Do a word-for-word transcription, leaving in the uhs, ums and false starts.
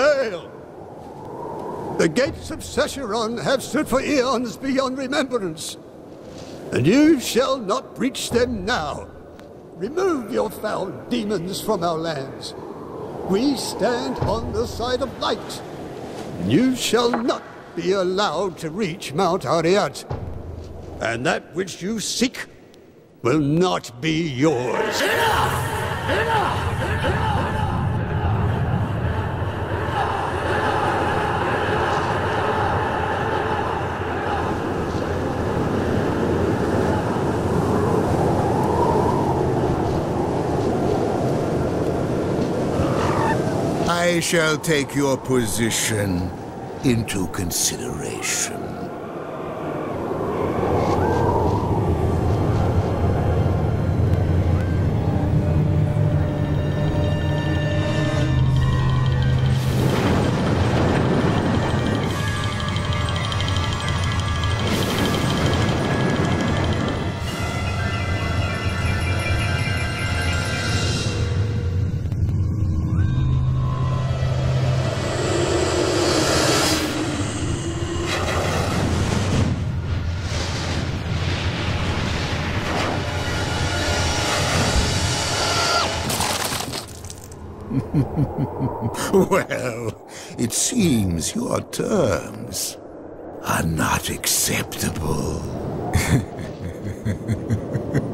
Hail! The gates of Sescheron have stood for eons beyond remembrance, and you shall not breach them now. Remove your foul demons from our lands. We stand on the side of light, and you shall not be allowed to reach Mount Arreat. And that which you seek will not be yours. Enough! Enough! Enough! I shall take your position into consideration. Well, it seems your terms are not acceptable.